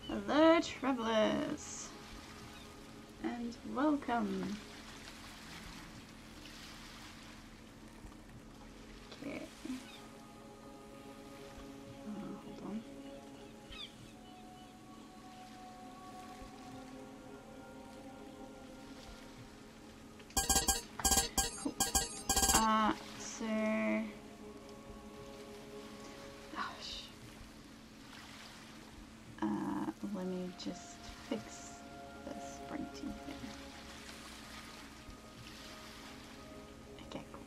Hello, travelers, and welcome. Okay. Hold on. Cool. So, gosh. Let me just fix the sprinting thing. Okay, cool.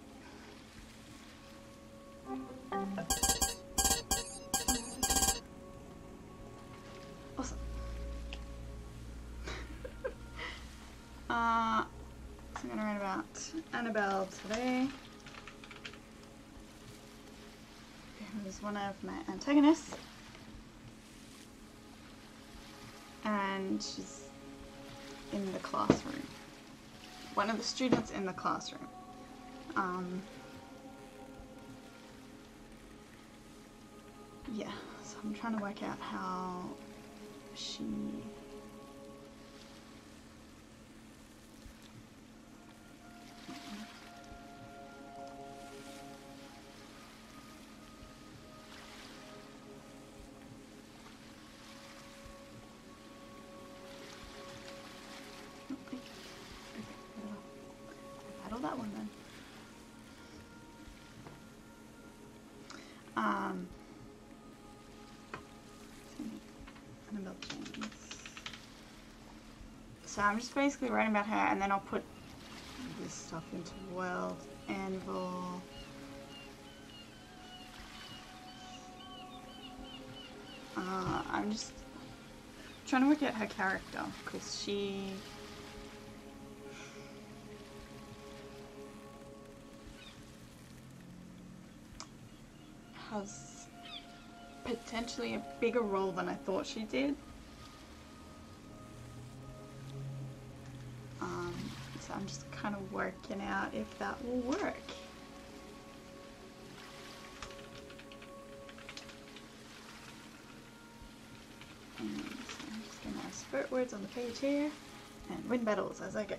Awesome. So I'm gonna write about Annabelle today, who's one of my antagonists. And she's in the classroom. One of the students in the classroom. Yeah, so I'm trying to work out how she... that one then. Annabelle James. So I'm just basically writing about her, and then I'll put this stuff into World Anvil. I'm just trying to work out her character, because she... has potentially a bigger role than I thought she did. So I'm just kind of working out if that will work. And so I'm just going to spurt words on the page here and win battles as I go.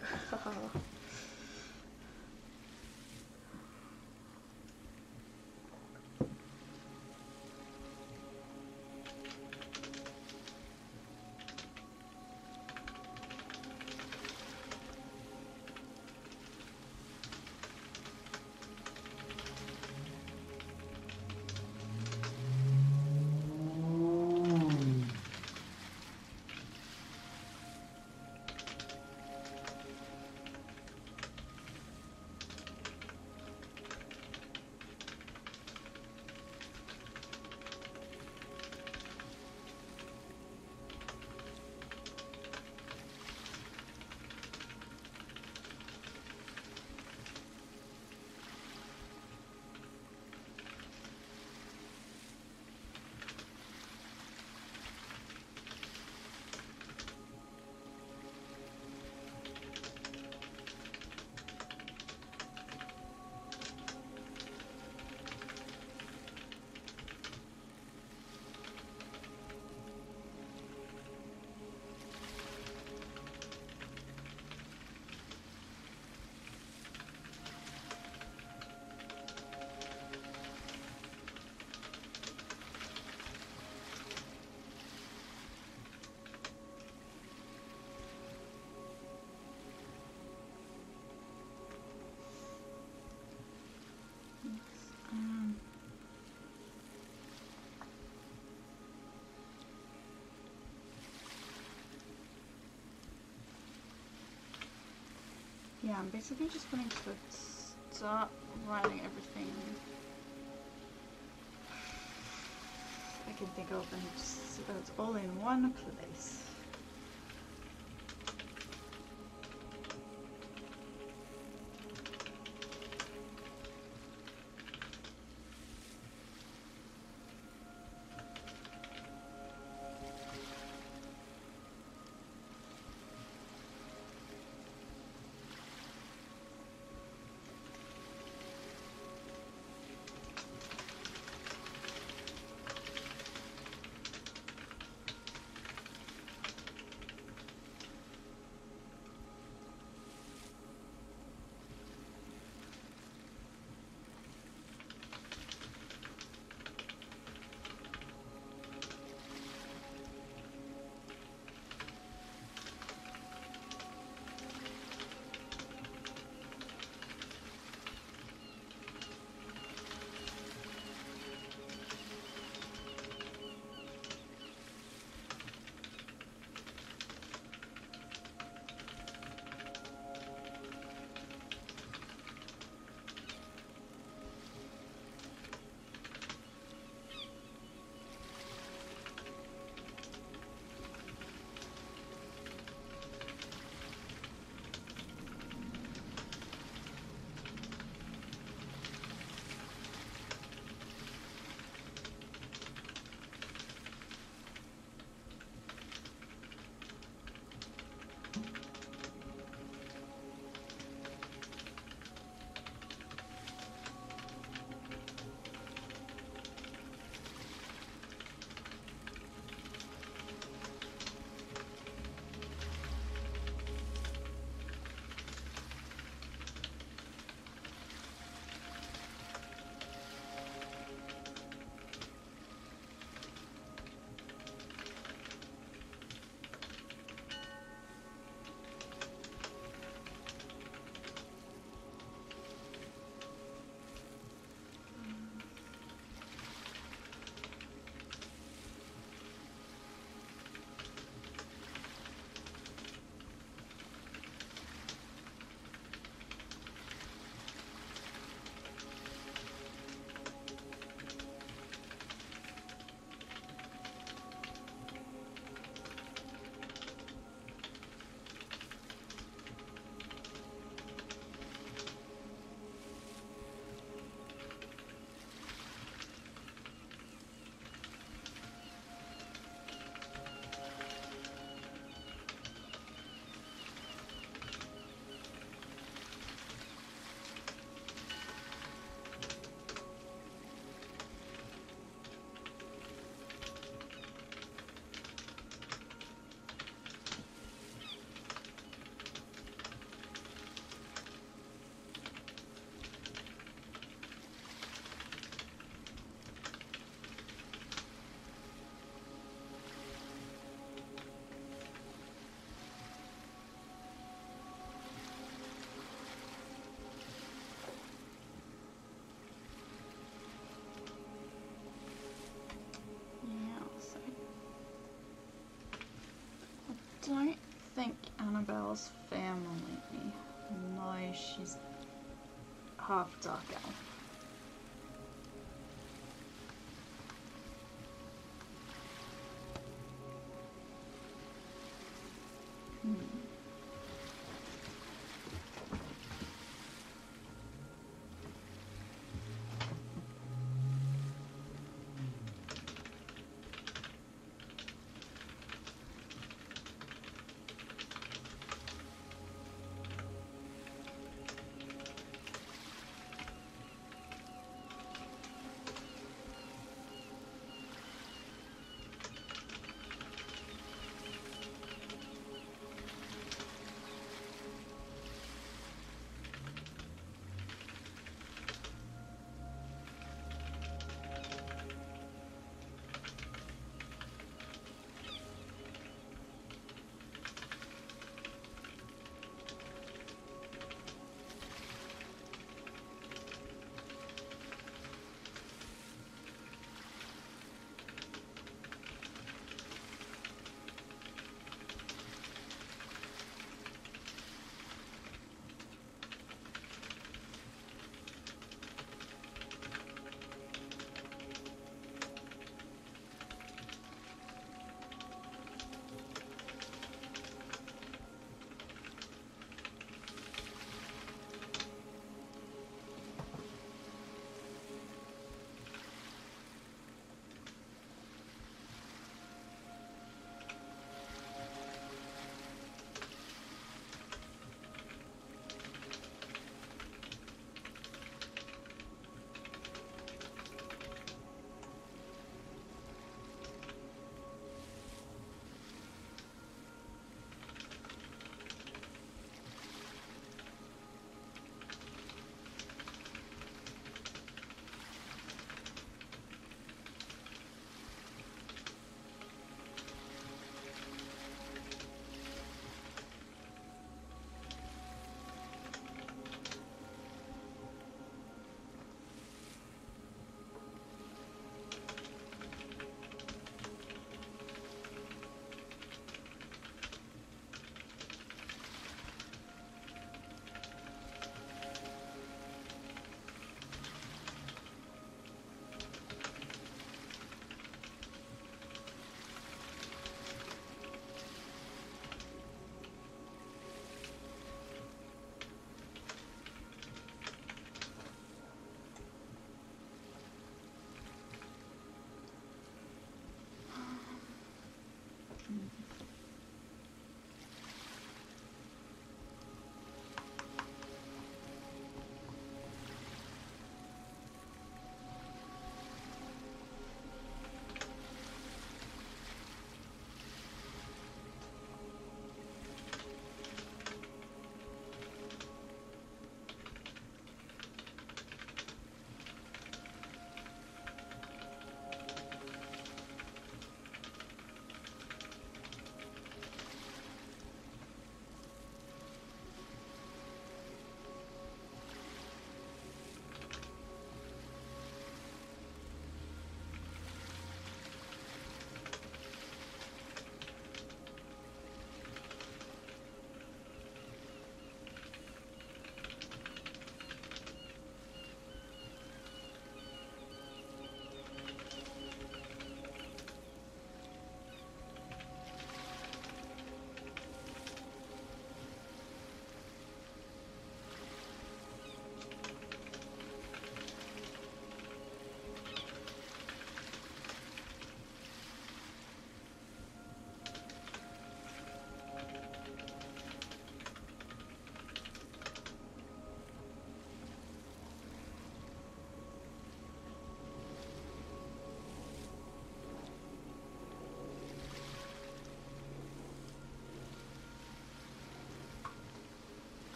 Yeah, I'm basically just going to start writing everything I can think of and just so that it's all in one place. don't think Annabelle's family knows she's half dark elf.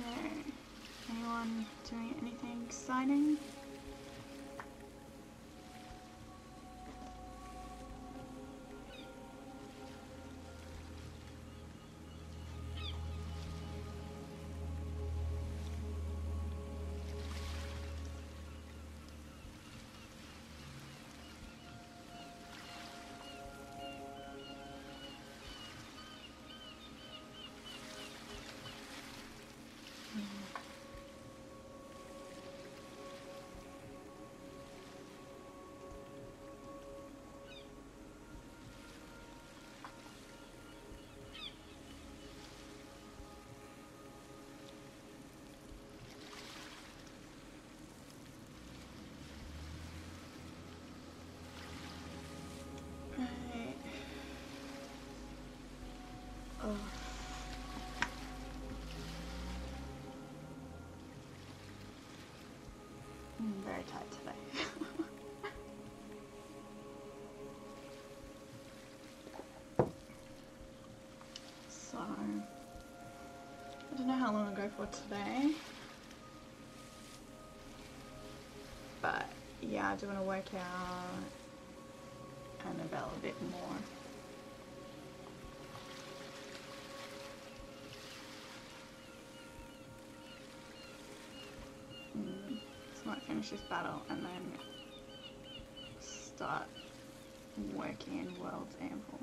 Anyone doing anything exciting? Oh. I'm very tired today. So, I don't know how long I'll go for today. But yeah, I do want to work out Annabelle a bit more. So I might finish this battle and then start working in World's Anvil.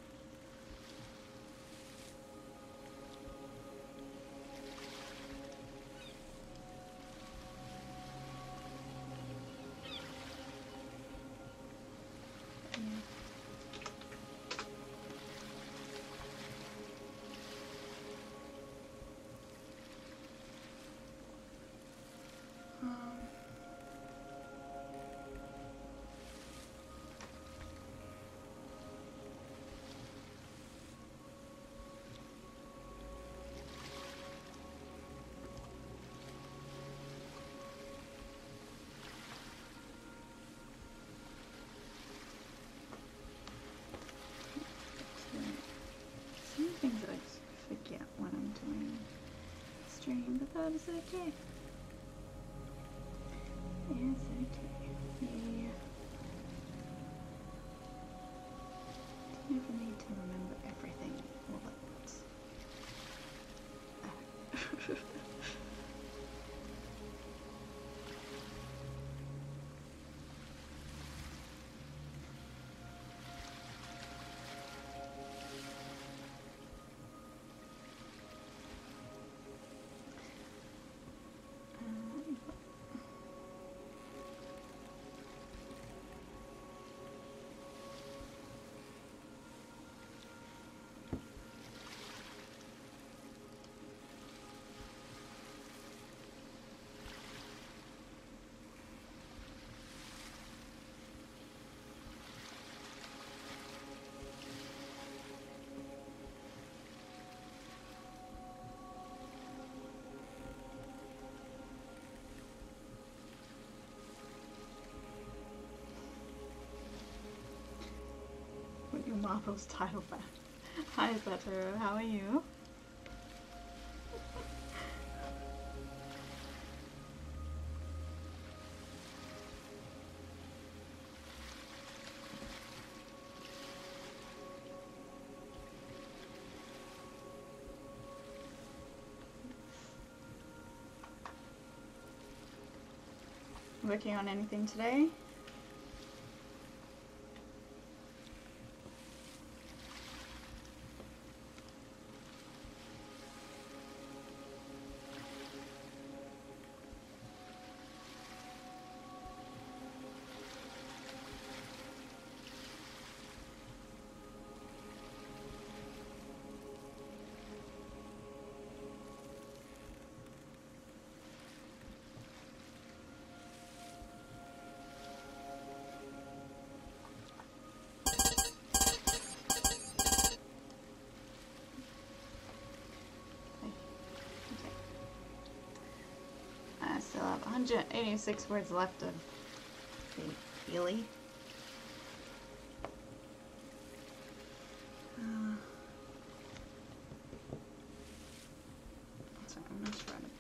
Some things that I forget when I'm doing stream, but that is okay. It's okay. Yeah. Don't ever need to remember everything all at once. Put your marbles title back. Hi Satoru, how are you? Working on anything today? I still have 186 words left of the Healy. So I'm going to try to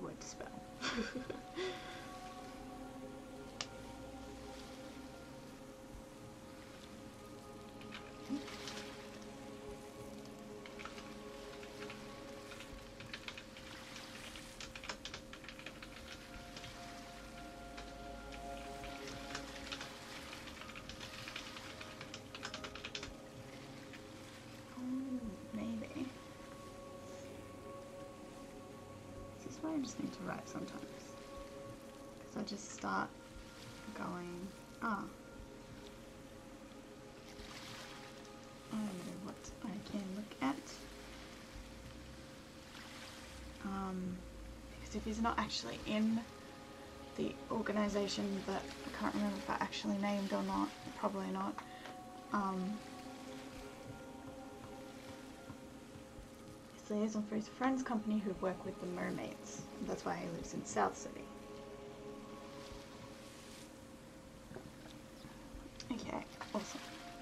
word to spell. Maybe. This is why I just need to write sometimes. Because I just start going, I know what I can look at. Because if he's not actually in the organisation that I can't remember if I actually named or not, probably not. His liaison for his friend's company who work with the mermaids. That's why he lives in South City. Okay, awesome.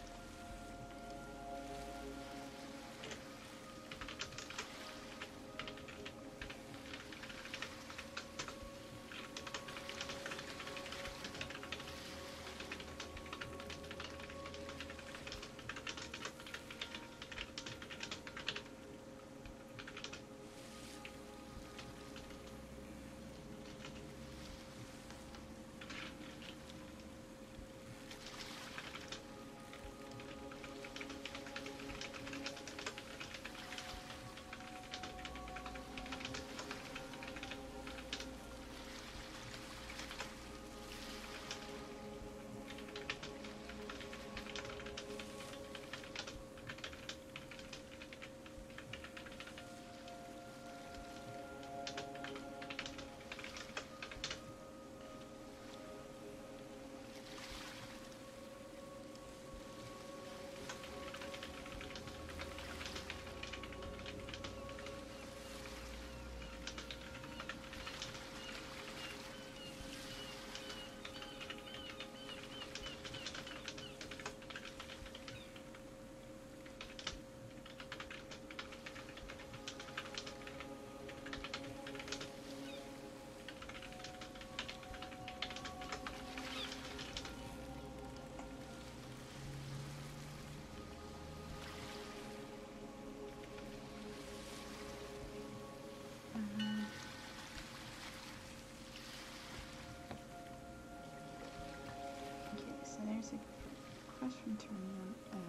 So there's a question to remember.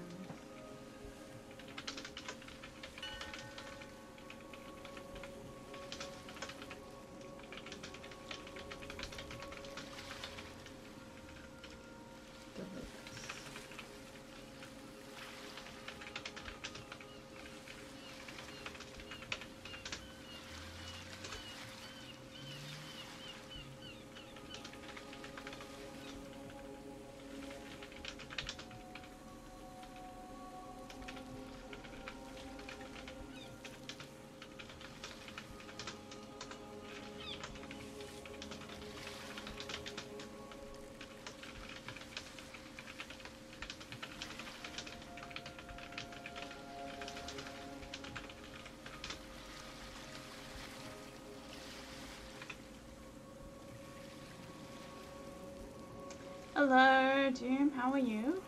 Hello, Doom, how are you?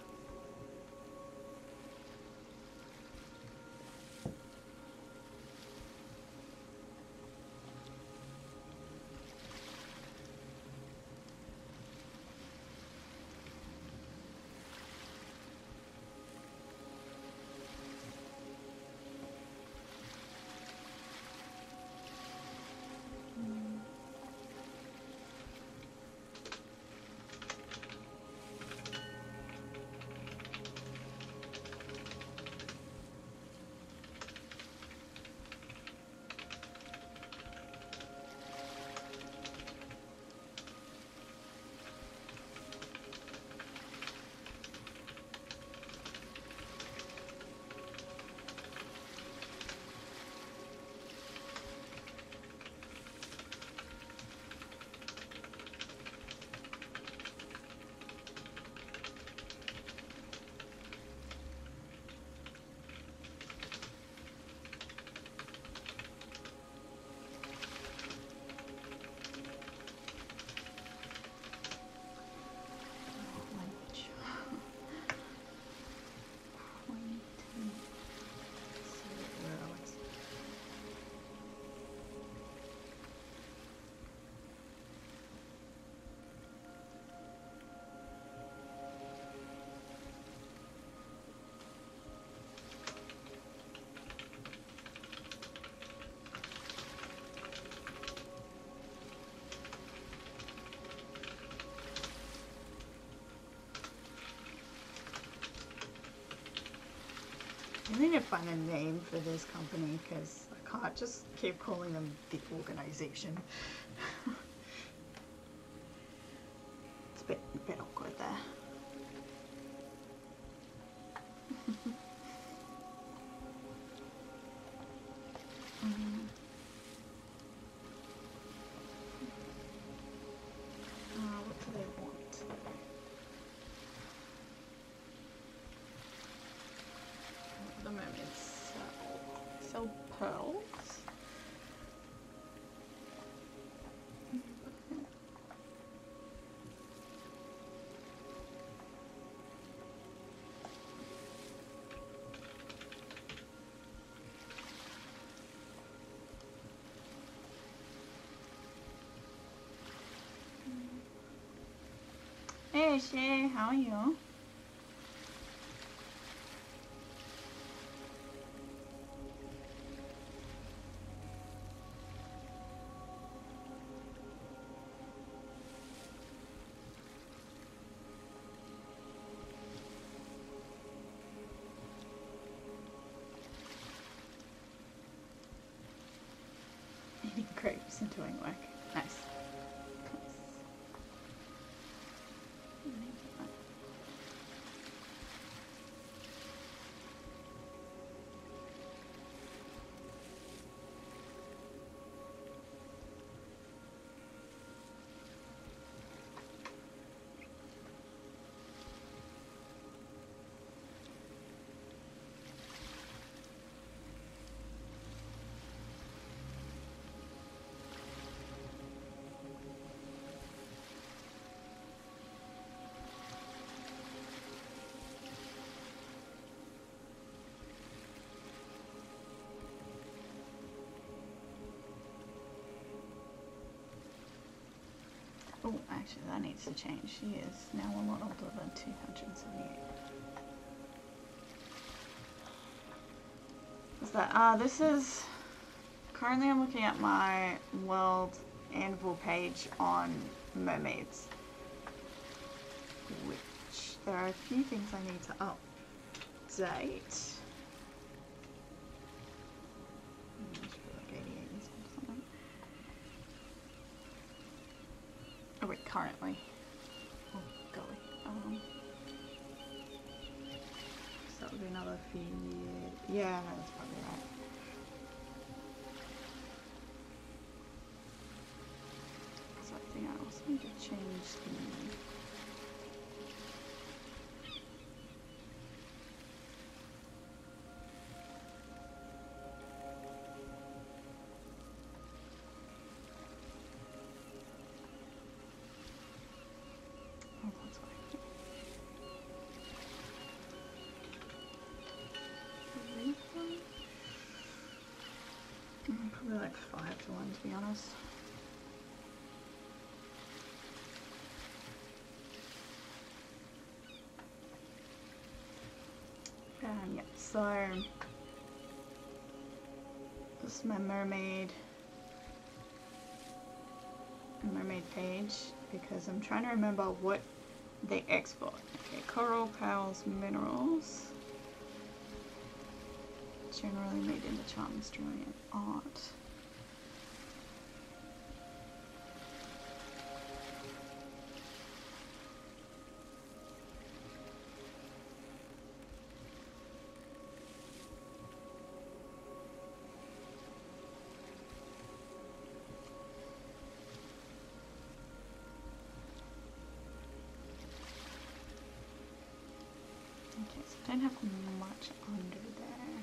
need to find a name for this company because I can't just keep calling them the organization. It's a bit awkward there. What do they want? At the moment, sell pearls. Hey Shay, how are you? Eating grapes and doing work. Nice. Oh, actually, that needs to change. She is now a lot older than 278. What's that? This is... Currently I'm looking at my World Anvil page on mermaids. Which, there are a few things I need to update. Oh wait, currently. Oh golly. So that would be another few years. Yeah, that's probably right. So I think I also need to change the... Probably like 5 to 1 to be honest. Yeah, so this is my mermaid page because I'm trying to remember what they export. Okay, coral, pearls, minerals. Generally made into charm, mystery, and art. Okay, so I don't have much under there.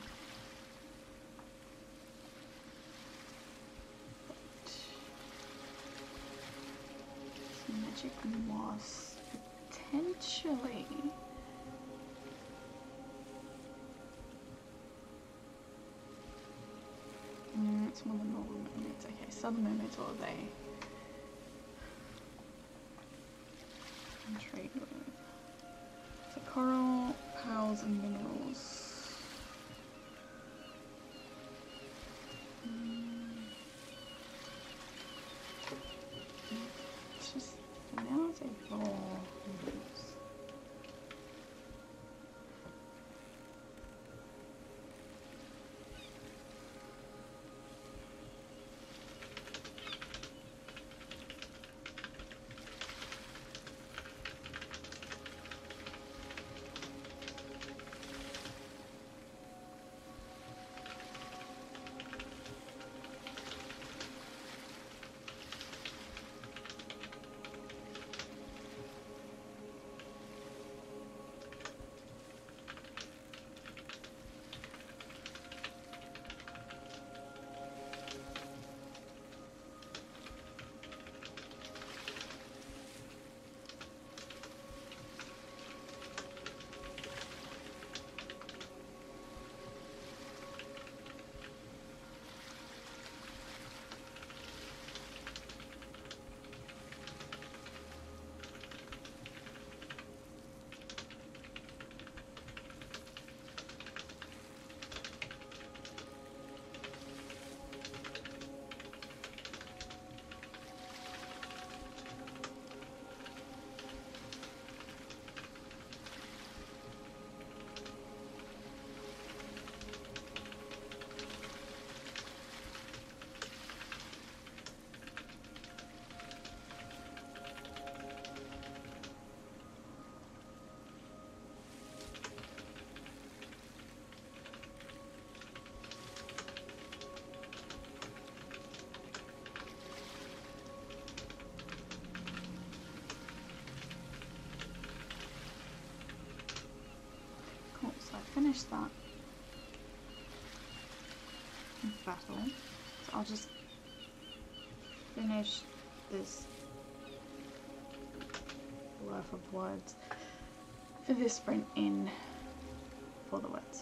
Magic moss, potentially. It's one of the northern mermaids. Okay, southern mermaids, what are they? Trade with. So coral, pearls, and minerals. It's just now it's a raw leaves. finish that battle. So I'll just finish this worth of words for this sprint in for the words.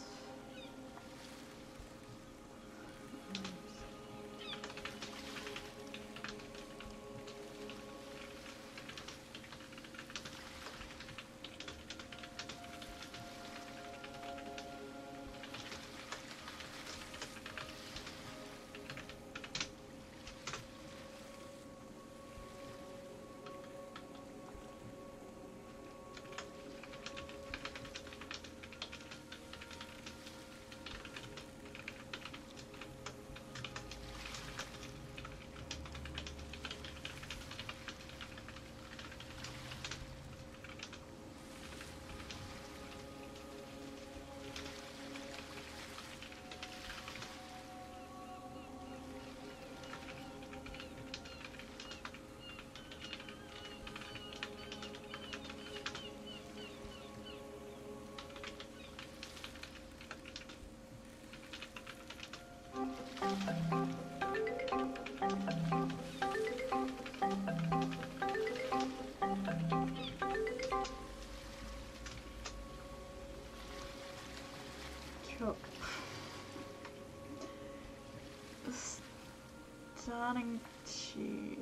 Starting to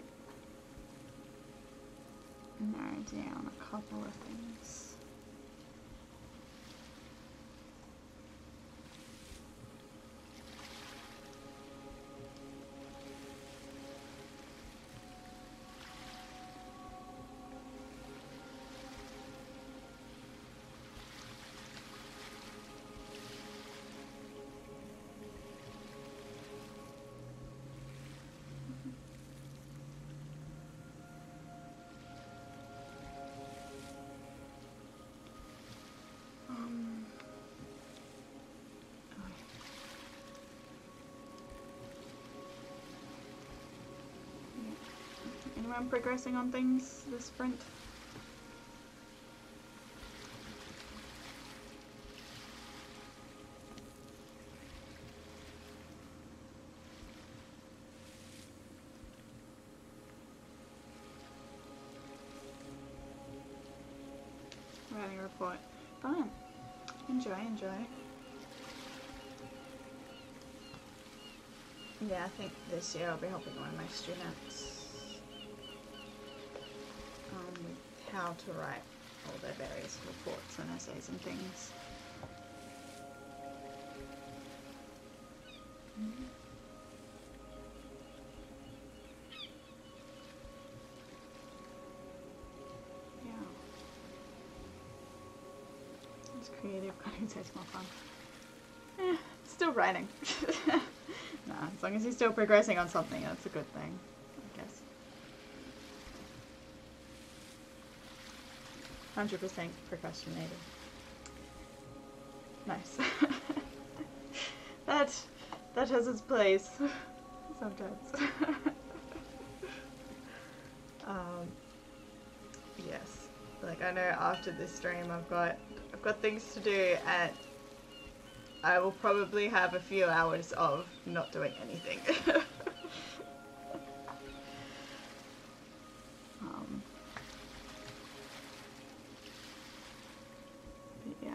narrow down a couple of things. Anyone progressing on things this sprint? Writing a report. Fine. Enjoy. Yeah, I think this year I'll be helping one of my students with how to write all their various reports and essays and things. Yeah. It's creative, cutting takes more fun. Still writing. No, as long as you're still progressing on something, that's a good thing, I guess. 100% procrastinating. Nice. That has its place sometimes. Yes. Like, I know after this stream I've got things to do, and I will probably have a few hours of not doing anything. But yeah.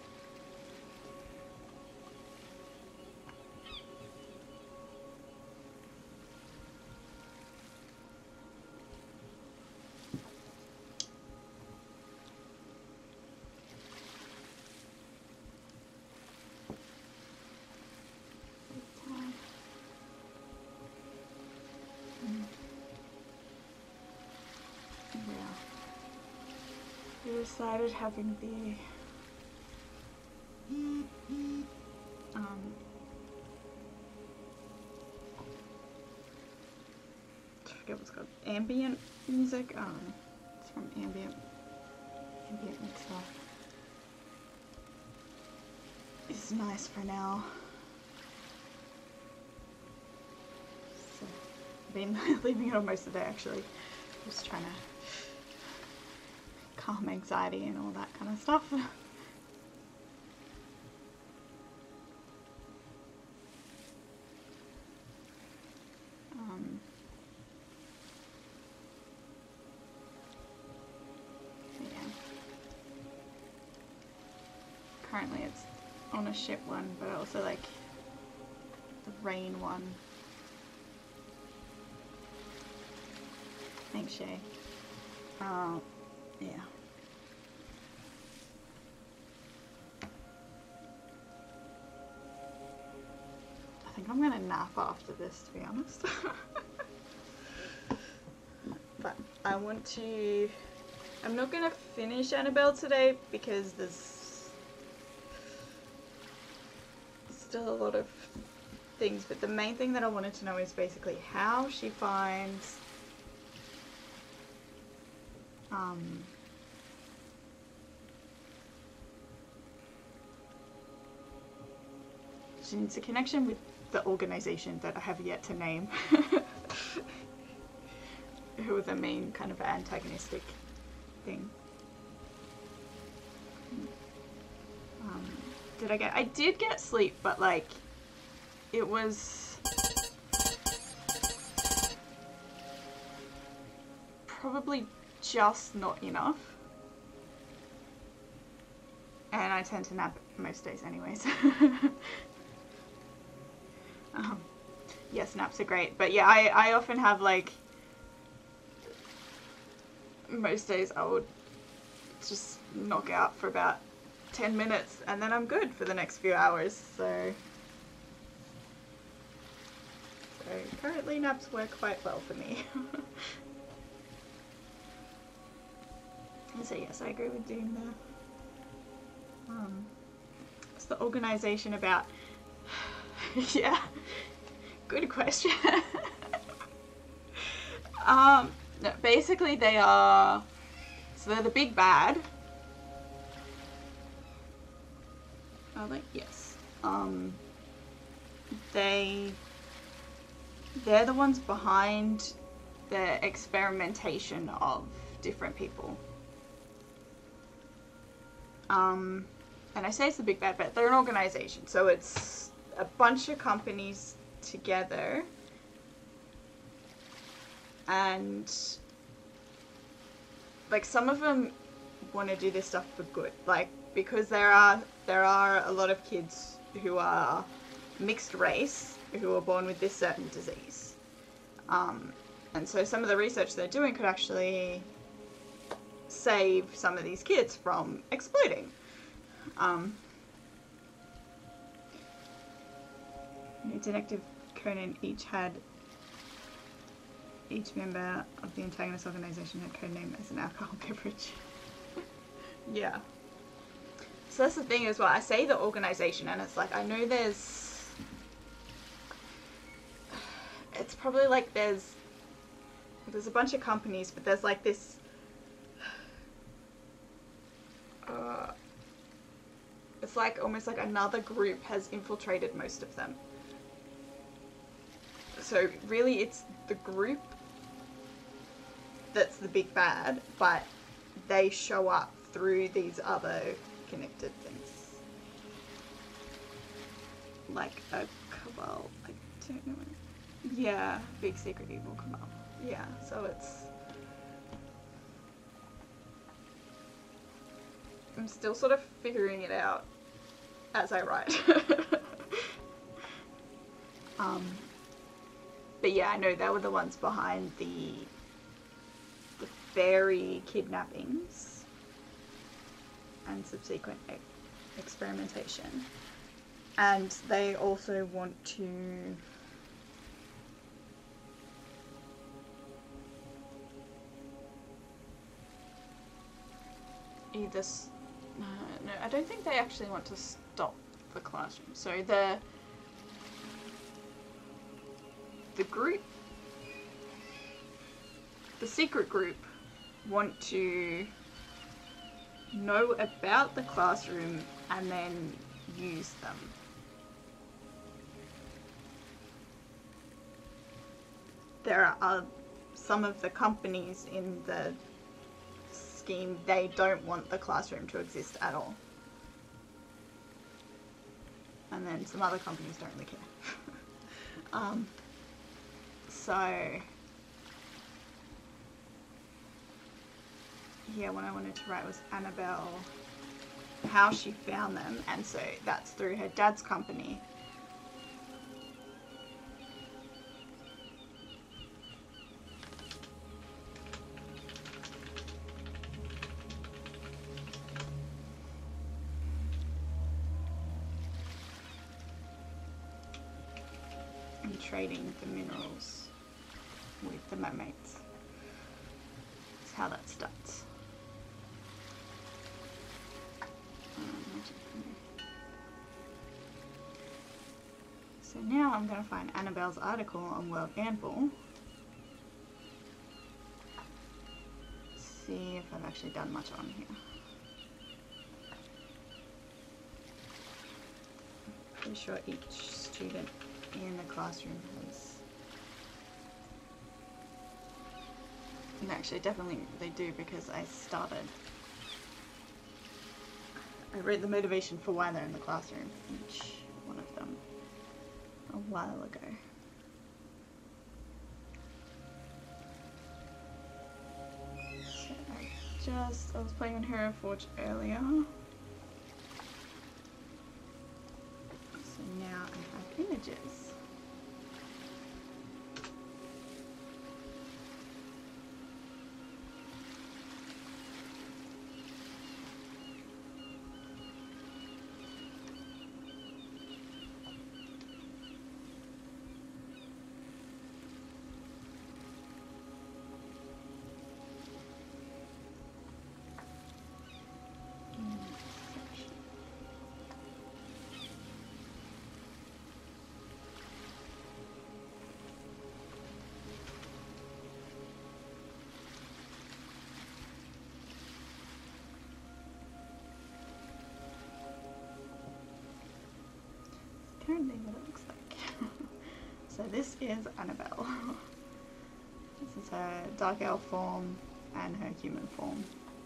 We decided having the I forget what's called, ambient music. It's from ambient mixer. It's nice for now. So I've been leaving it on most of the day actually. Just trying to calm anxiety and all that kind of stuff. on a ship one, but I also like the rain one. Thanks, Shay. Yeah. I think I'm gonna nap after this, to be honest. But I want to... I'm not gonna finish Annabelle today because there's still a lot of things, but the main thing that I wanted to know is basically how she finds she needs a connection with the organization that I have yet to name. Who are the main kind of antagonistic thing. I did get sleep, but like it was probably just not enough, and I tend to nap most days anyways. Yes, naps are great, but yeah, I often have like, most days I would just knock out for about 10 minutes and then I'm good for the next few hours, so currently naps work quite well for me. So yes, I agree with doing the what's the organization about? Yeah, good question. No, basically they are, so they're the big bad. Are they? Yes. They're the ones behind the experimentation of different people. And I say it's the big bad, but they're an organization, so it's a bunch of companies together, and like some of them want to do this stuff for good, like because there are a lot of kids who are mixed race who are born with this certain disease, and so some of the research they're doing could actually save some of these kids from exploding. Detective Conan each member of the Antagonist organization had codename as an alcohol beverage. Yeah. So that's the thing as well. I say the organization, and it's like, I know it's probably like there's a bunch of companies, but there's like this it's like almost like another group has infiltrated most of them. So really it's the group that's the big bad, but they show up through these other connected things. Like a cabal, I don't know. Yeah, big secret evil cabal. Yeah, so it's... I'm still sort of figuring it out as I write. But yeah, I know they were the ones behind the fairy kidnappings and subsequent experimentation. And they also want to either... No, I don't think they actually want to stop the classroom. So the group, the secret group, want to know about the classroom and then use them. There are some of the companies in the scheme, they don't want the classroom to exist at all. And then some other companies don't really care. So yeah, what I wanted to write was Annabelle how she found them, and so that's through her dad's company. And trading the minerals with the mermaids. That's how that starts. So now I'm going to find Annabelle's article on World Anvil. See if I've actually done much on here. Pretty sure each student in the classroom has... And actually, definitely they do, because I read the motivation for why they're in the classroom, each one of them, a while ago. So I was playing on Hero Forge earlier. So now I have images. Currently what it looks like. So this is Annabelle. This is her dark elf form and her human form.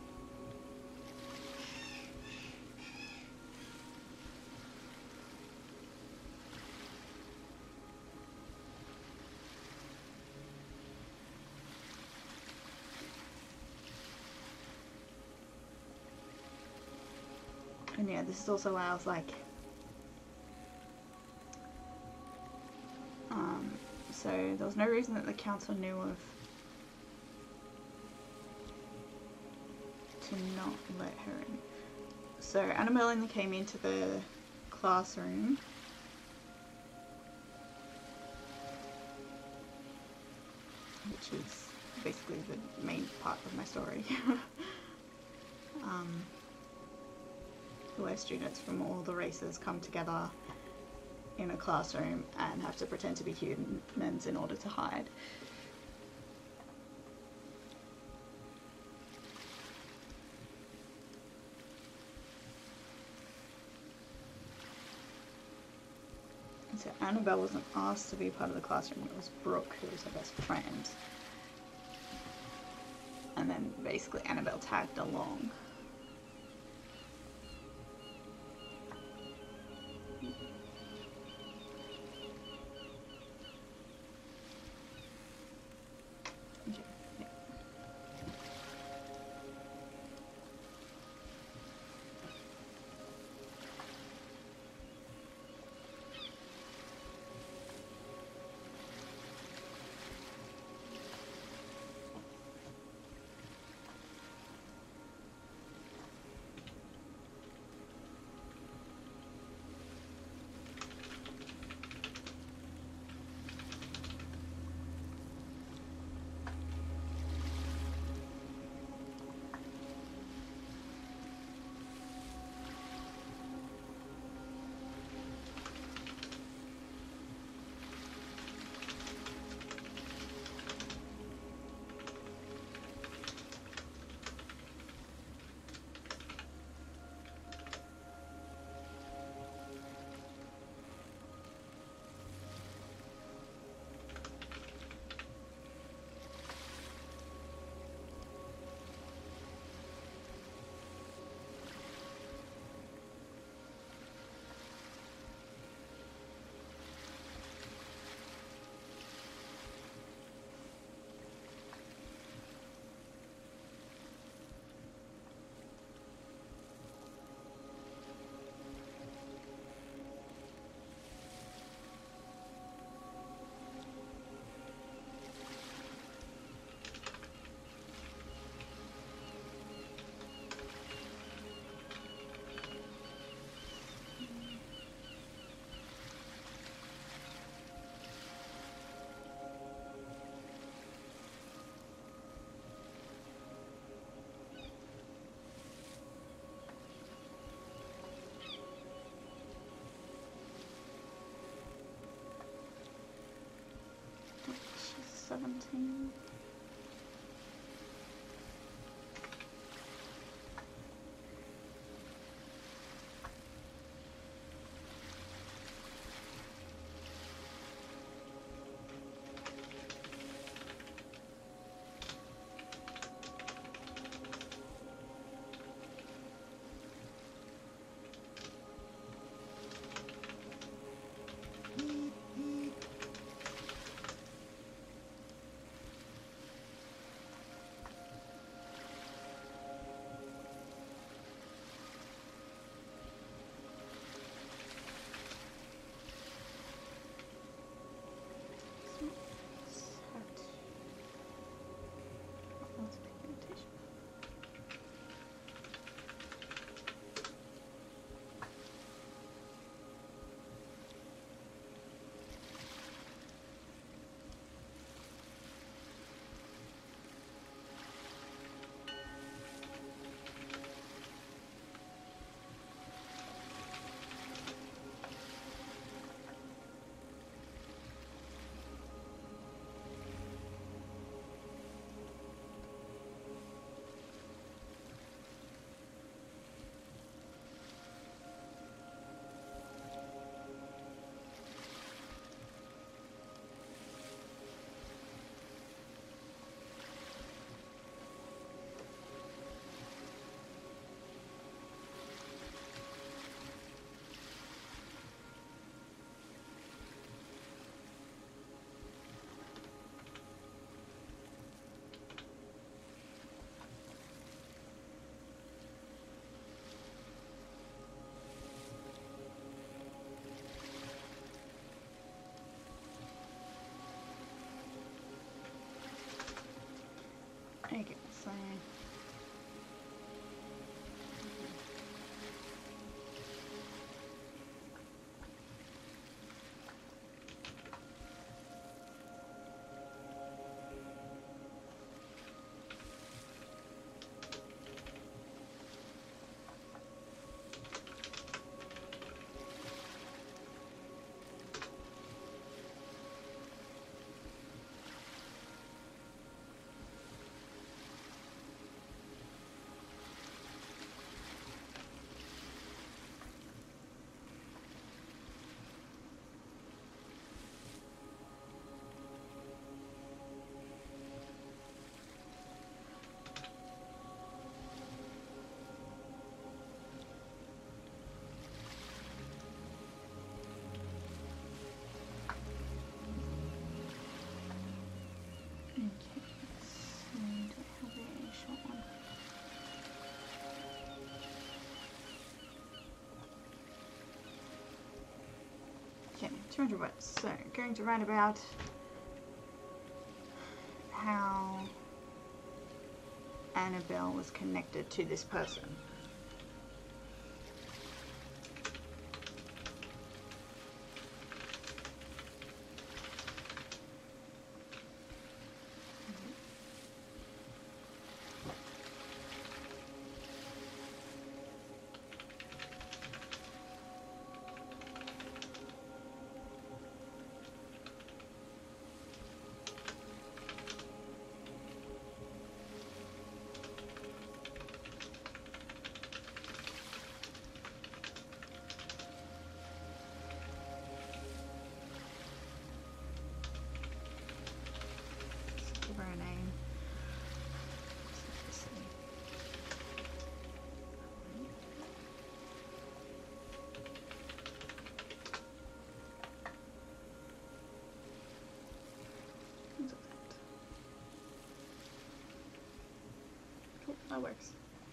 And yeah, this is also why I was like, so there was no reason that the council knew of to not let her in. So Annabelle only came into the classroom which is basically the main part of my story. Where students from all the races come together in a classroom and have to pretend to be humans in order to hide. And so Annabelle wasn't asked to be part of the classroom, it was Brooke who was her best friend. And then basically Annabelle tagged along. Okay, so okay, 200 words. So, going to write about how Annabelle was connected to this person. Give her a name. Cool, that works.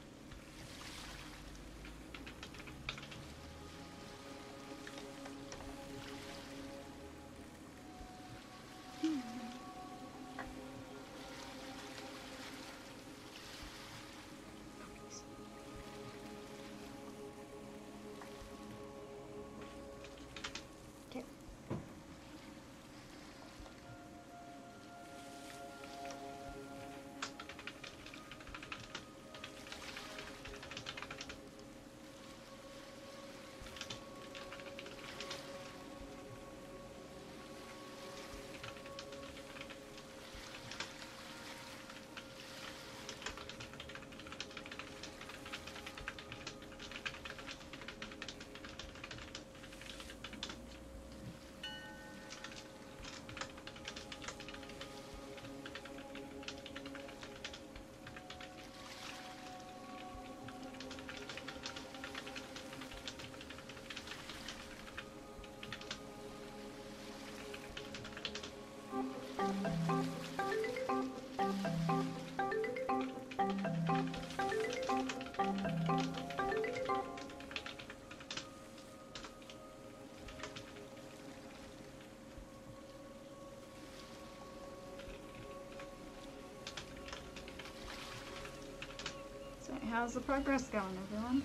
Okay. So, how's the progress going, everyone?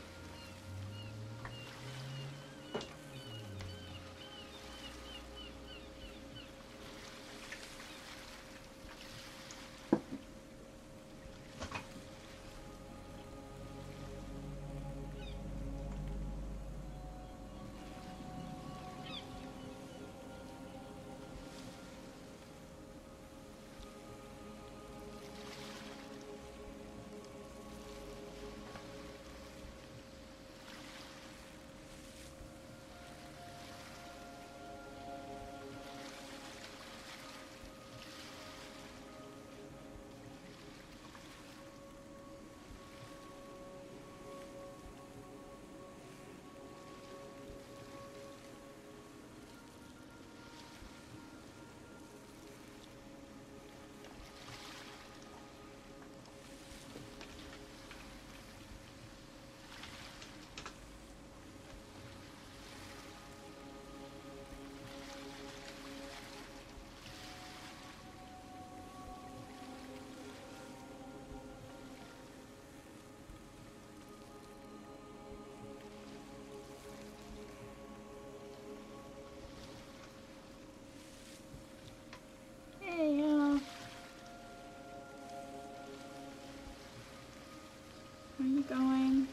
Where are you going?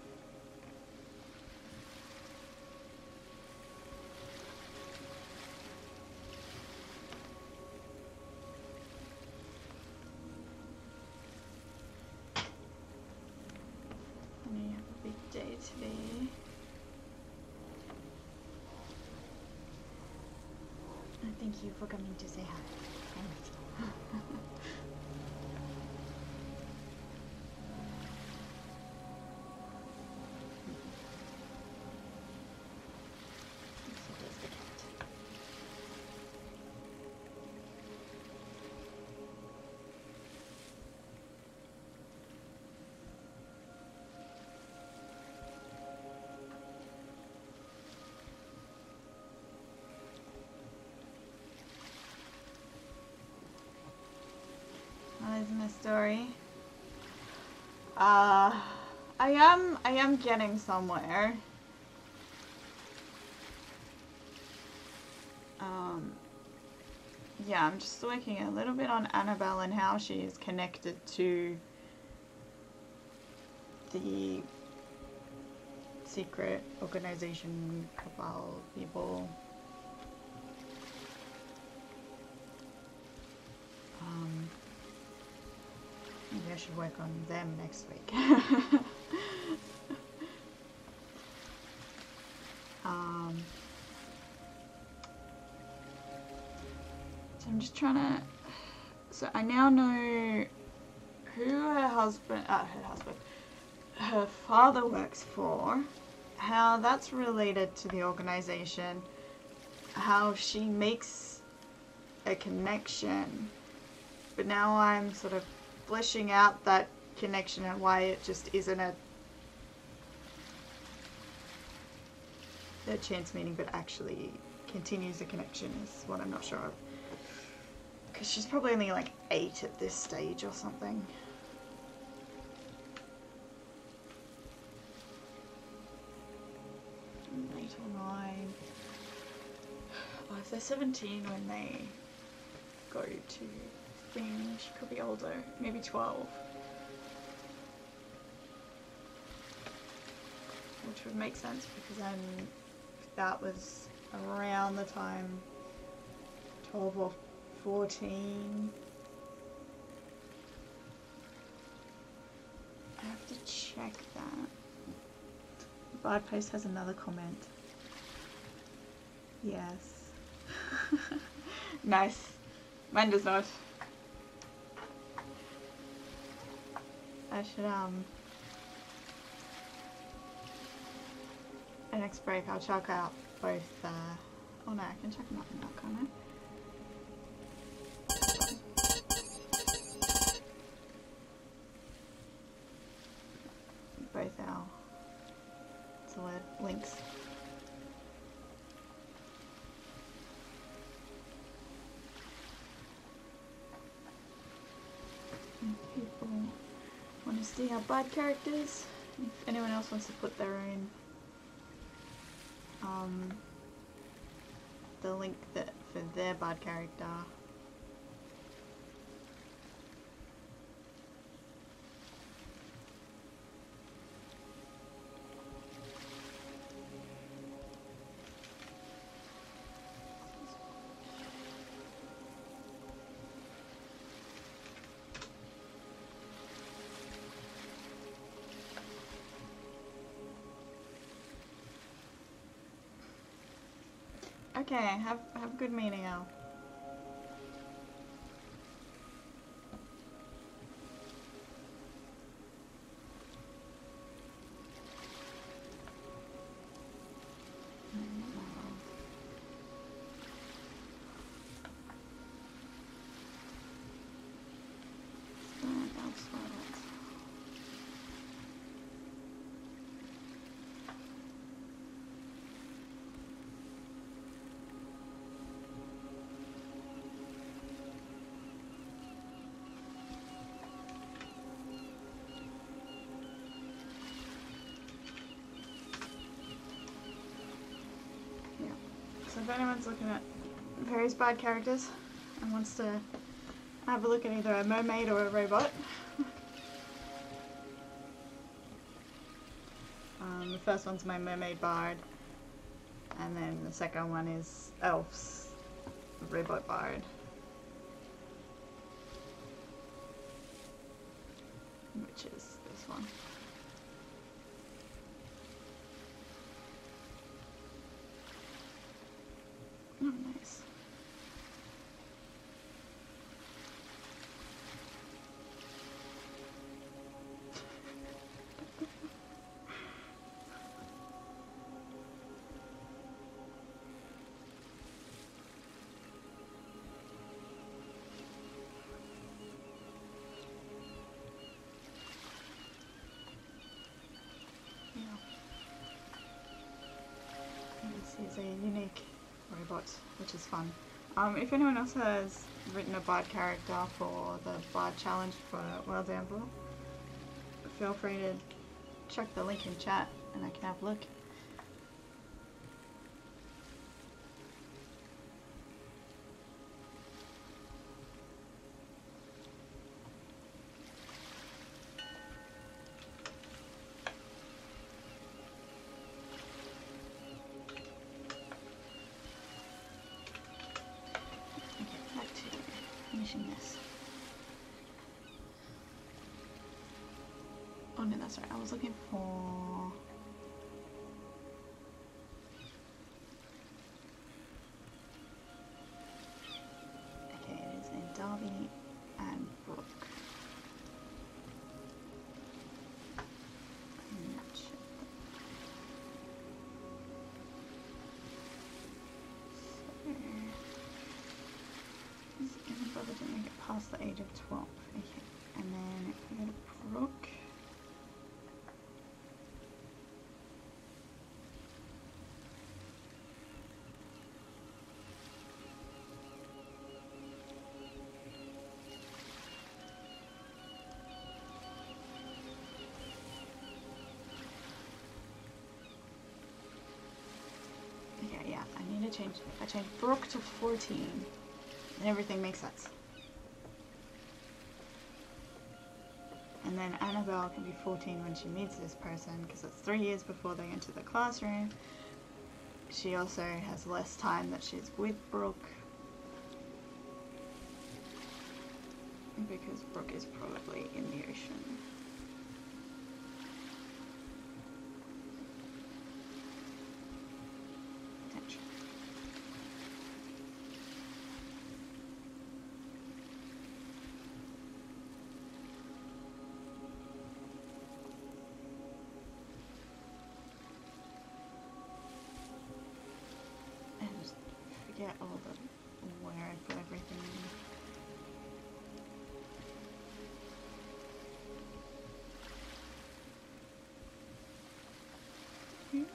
I know you have a big day today. And thank you for coming to say hi. Isn't a story. I am getting somewhere. Yeah, I'm just working a little bit on Annabelle and how she is connected to the secret organization cabal people. Maybe I should work on them next week. So I'm just trying to. So I now know who her father works for, how that's related to the organization, how she makes a connection, but now I'm sort of fleshing out that connection and why it just isn't a chance meeting, but actually continues the connection is what I'm not sure of. Because she's probably only like 8 at this stage or something. 8 or 9. Oh, if they're 17 when they go to thing, she could be older, maybe 12. Which would make sense because then that was around the time 12 or 14. I have to check that. Bard Post has another comment. Yes. Nice. Mine does not. I should, the next break I'll check out both, oh no, I can check them out now, can't I? Both our solid links. If people want to see our bard characters, if anyone else wants to put their own, the link that for their bard character. Okay, have a good meeting, Al. So if anyone's looking at various bard characters and wants to have a look at either a mermaid or a robot, The first one's my mermaid bard, and then the second one is elves, robot bard, which is this one. Oh, nice. This is a unique robot, which is fun. If anyone else has written a bard character for the bard challenge for World Amble, feel free to check the link in chat and I can have a look. This. Oh no, that's right. I was looking for... Okay, it is in Darby and Brooke. I'm not sure. Brother didn't make it past the age of 12. Okay, and then if we go to Brooke, okay, yeah, I need to change. If I change Brooke to 14. And everything makes sense. And then Annabelle can be 14 when she meets this person, because it's 3 years before they enter the classroom. She also has less time that she's with Brooke, because Brooke is probably in the ocean. Potentially. Get all the where I put everything in. Here.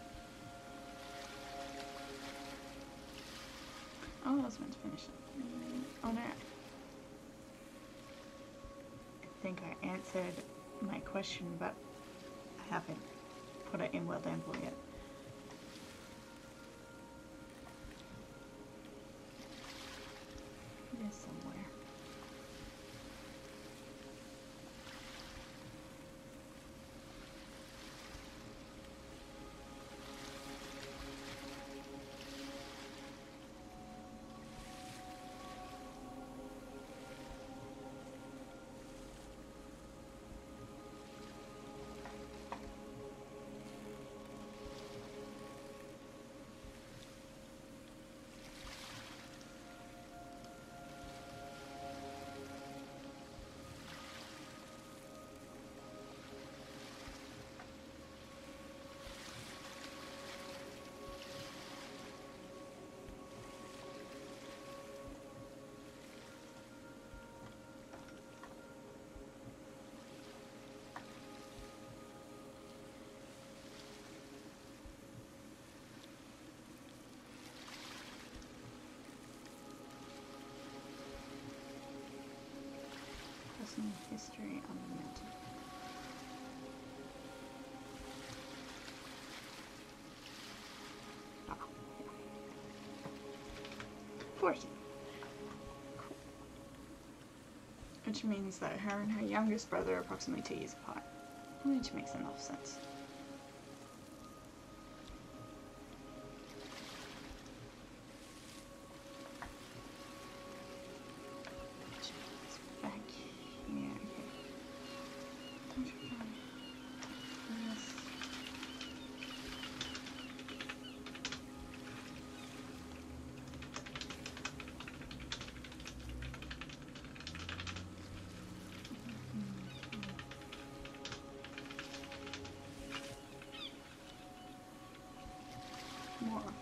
Oh, I was meant to finish it. Oh no. I think I answered my question, but I haven't put it in World Amble yet. Somewhere. Personal history on the mountain. Ah, yeah. 14. Cool. Which means that her and her youngest brother are approximately 2 years apart. Which makes enough sense. More often.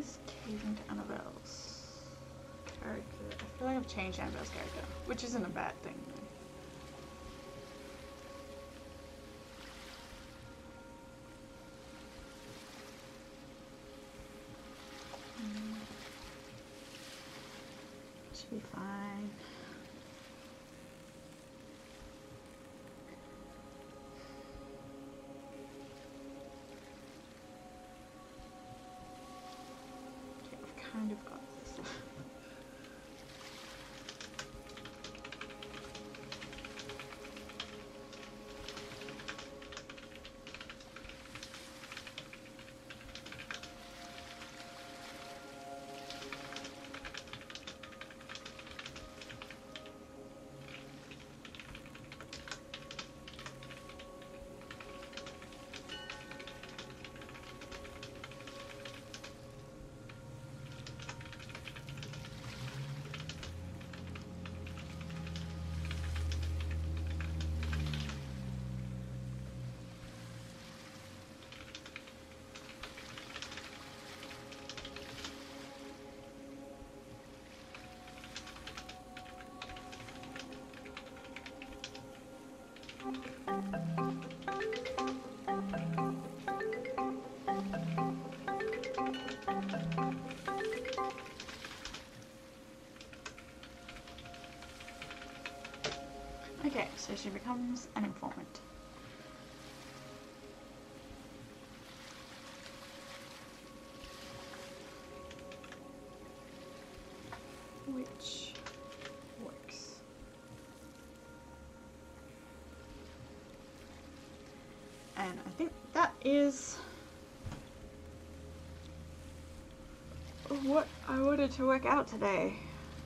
this cave into Annabelle's character? I feel like I've changed Annabelle's character, which isn't a bad thing. Should be fine. Okay, I've kind of got this. Okay, so she becomes an informant. Which works. And I think that is what I wanted to work out today.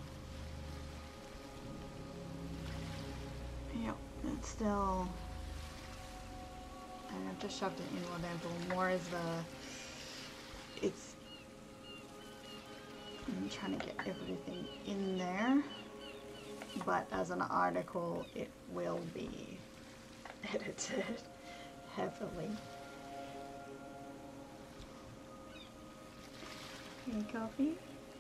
Yep, it's still... I've just shoved it in more than more as the... It's... I'm trying to get everything in there, but as an article it will be edited heavily. Any coffee?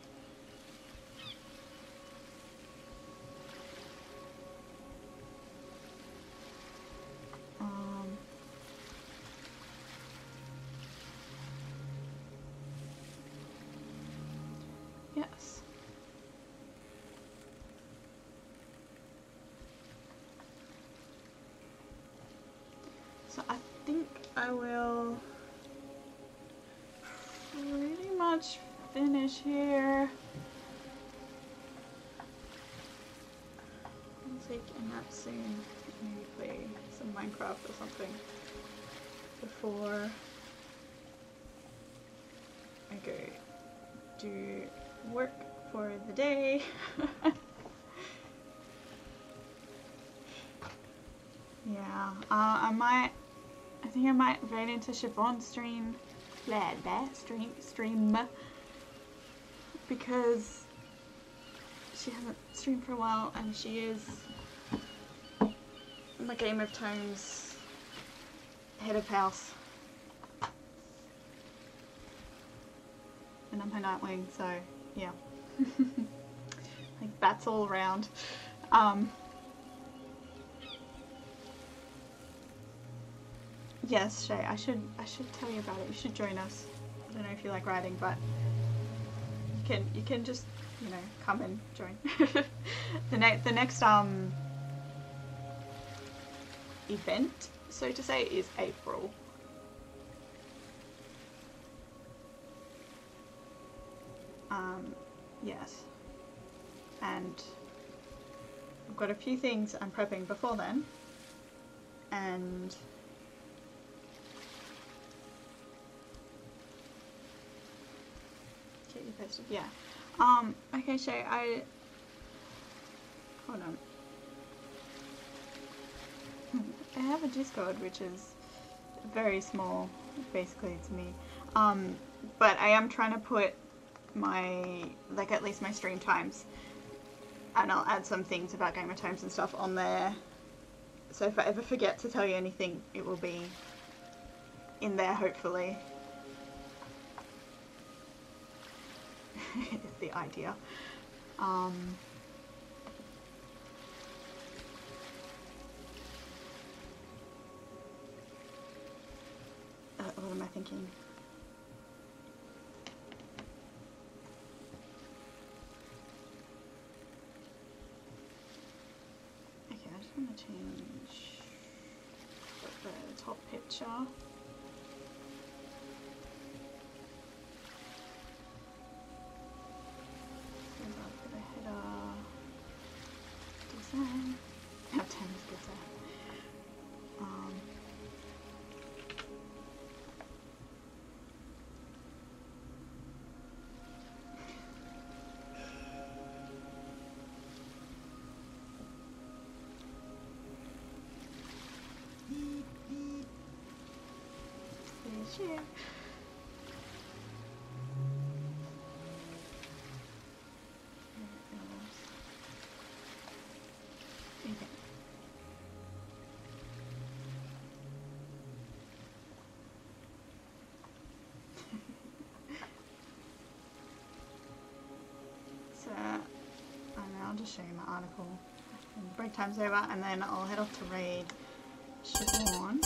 Yes. So I think I will pretty much finish here. I'll take a nap soon. Maybe play some Minecraft or something before I go do work for the day. Yeah, I think I might raid into Siobhan's stream, stream, because she hasn't streamed for a while and she is my Game of Thrones head of house. And I'm her Nightwing, so yeah. Like bats all around. Yes, Shay, I should tell you about it. You should join us. I don't know if you like writing, but you can just, you know, come and join. the next event, so to say, is April. Yes. And I've got a few things I'm prepping before then. And get you posted, yeah. Okay, Shay, hold on. I have a Discord which is very small, basically it's me. But I am trying to put my, like, at least my stream times, and I'll add some things about Game of Thrones and stuff on there, so if I ever forget to tell you anything, it will be in there, hopefully. is the idea. What am I thinking? Okay, I just want to change the top picture. For the header design. How time is good there. There's you. So, I'll just show you my article. Break time's over, and then I'll head off to raid Siobhan.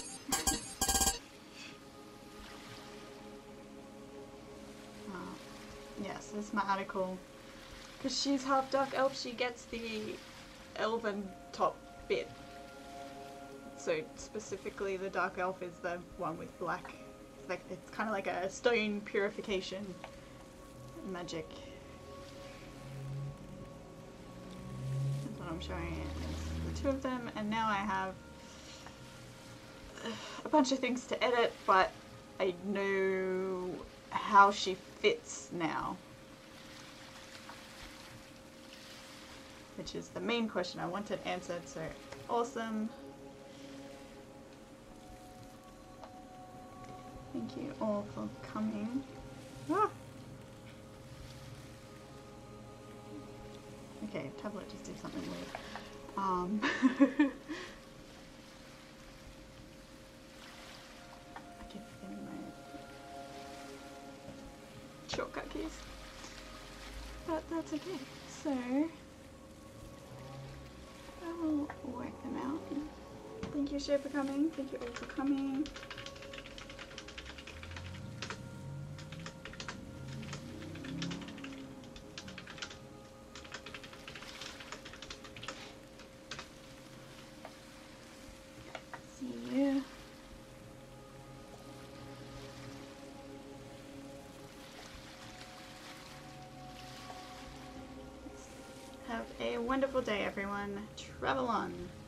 Yes, this is my article. Because she's half dark elf, she gets the elven top bit. So specifically, the dark elf is the one with black. It's kind of like a stone purification magic. That's what I'm showing you. It's the two of them, and now I have a bunch of things to edit, but I know how she fits now, which is the main question I wanted answered. So awesome. Thank you all for coming. Ah! Okay, tablet just did something weird. I keep forgetting my shortcut keys. But that's okay. So I will work them out. Thank you, Shay, for coming. Thank you all for coming. Have a wonderful day, everyone. Travel on.